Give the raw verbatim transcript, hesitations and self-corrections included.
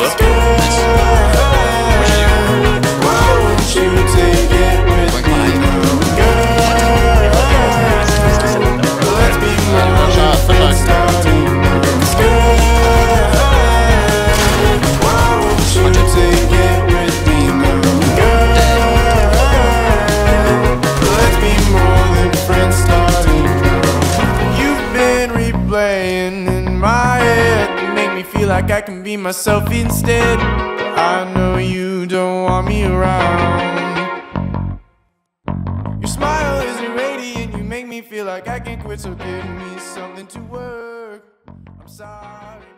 Nice. Why won't you take it with me now? Girl, let's be more than friends starting now. Girl, why won't you take it with me now? Girl, let's be more than friends starting now. You've been replaying in my head, make me feel like I can be myself instead. I know you don't want me around. Your smile is irradiant, you make me feel like I can quit. So give me something to work. I'm sorry.